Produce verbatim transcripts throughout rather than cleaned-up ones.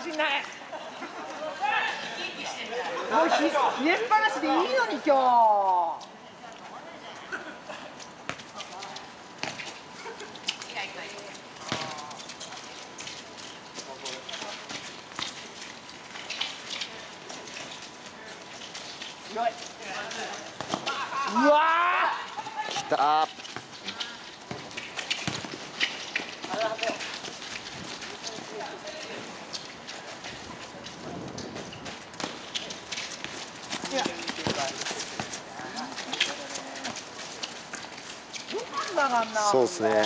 しれない。もうひ冷えっぱなしでいいのに今日。強い。うわー。 きたー。そうですね。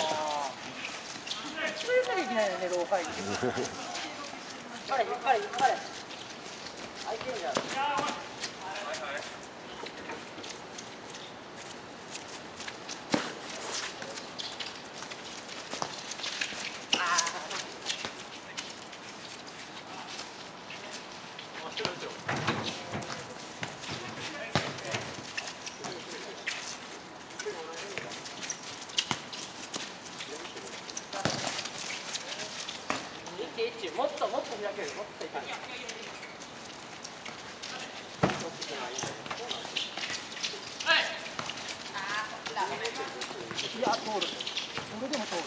もっともっと開ける。もっといかない。いや、通る。それでも通る。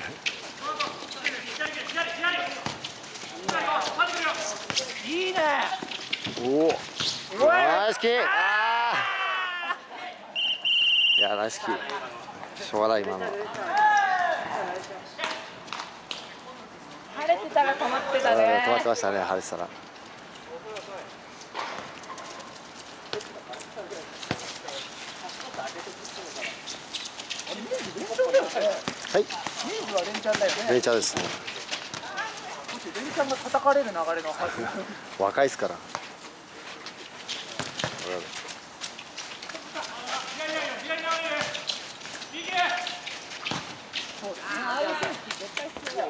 いいね。 おお。ナイスキー。ああ。いや、ナイスキー。しょうがない、今のは。 晴れてたら止まってたね。 止まってましたね、晴れてたら。はい。 ミーズは連チャンだよね。 連チャンですね。 連チャンが叩かれる流れのはず。 若いですから。 そうですね。ああいう選手絶対必要だよ。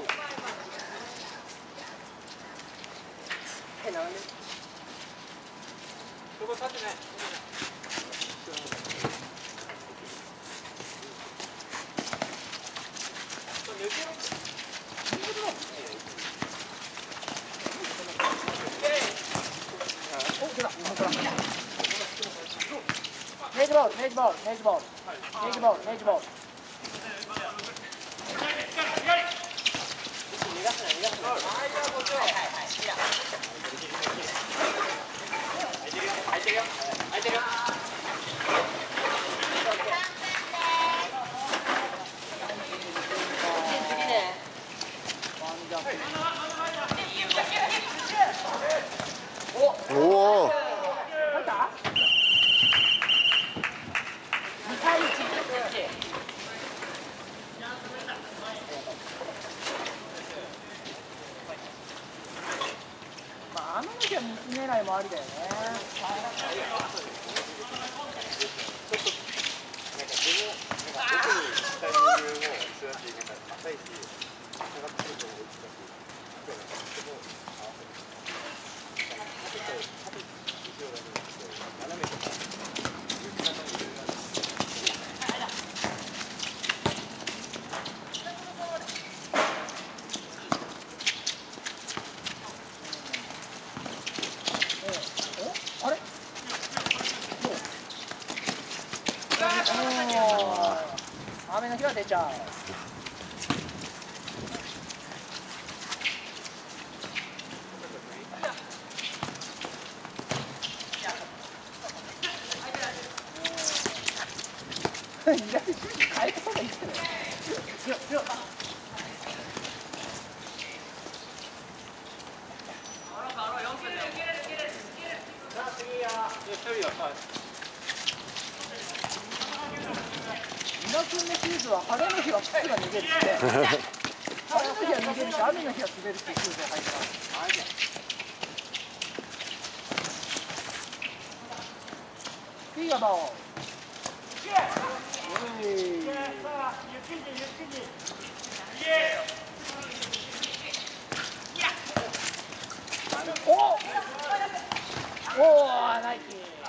変なね。そこ立ってない。ネージボール、ネージボール、ネージボール、ネージボール、ネージボール。逃がすな、逃がすな。はいはいはい。入ってるよ。入ってるよ。次ね。おお。入った？に対いち。まあ、あの時はミス狙いもありだよね。あれ？雨の日は出ちゃう。意外と変えた方がいいですね。強い強い。皆君のシューズは晴れの日は靴が逃げるって晴れの日は逃げるし雨の日は滑るっていうシューズが入ってます。いいよバオ。おおーナイキー。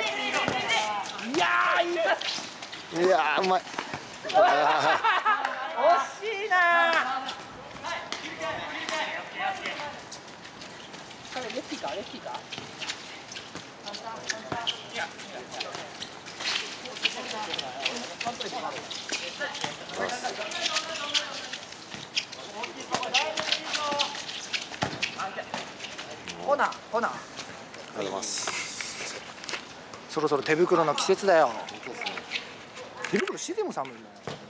いやーいいパス。 いやーうまい。 キーかレッキーかコナーコナーありがとうございます。 そろそろ手袋の季節だよ。手袋してても寒いもん。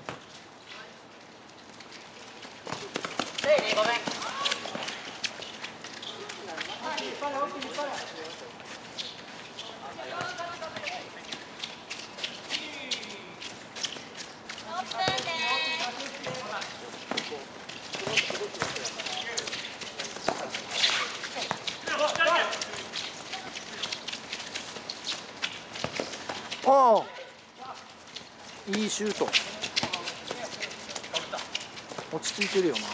おお、いいシュート。落ち着いてるよな。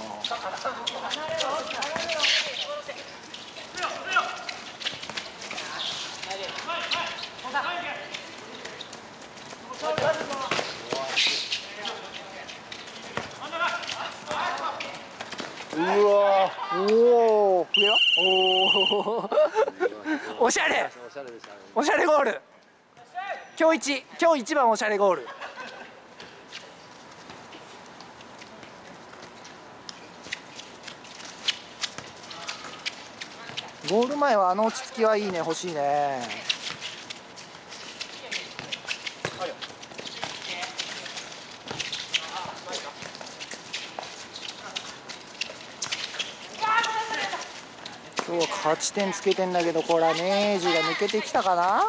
うわおお、上はおおおしゃれおしゃれでしたね。 おしゃれゴール。今日一今日一番おしゃれゴール。ゴール前はあの落ち着きはいいね、欲しいね。今日は勝ち点つけてんだけど、これは明治が抜けてきたかな。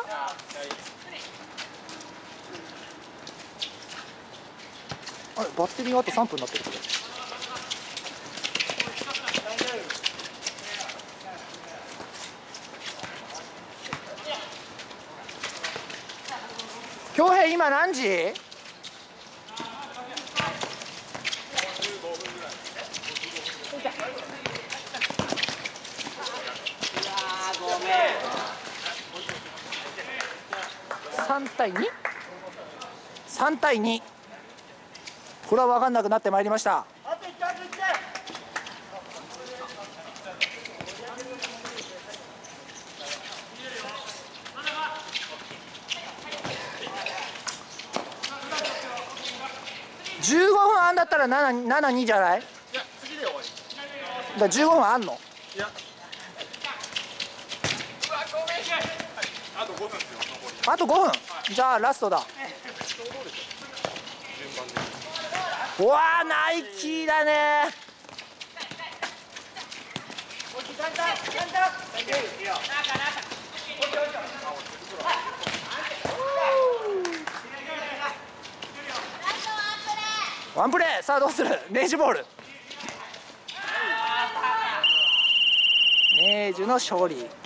あれ、バッテリーがあとさんぷんになってるけど。恭平今何時？さん対に？ さん対に。これは分かんなくなってまいりました。じゅうごふんあんだったらななにじゃない？いや、次で終わり。だからじゅうごふんあんの？いや。あとごふんですよ。あとごふん。じゃあラストだ。うわー、ナイキーだね。ワンプレー。さあどうする？明治ボール。明治の勝利。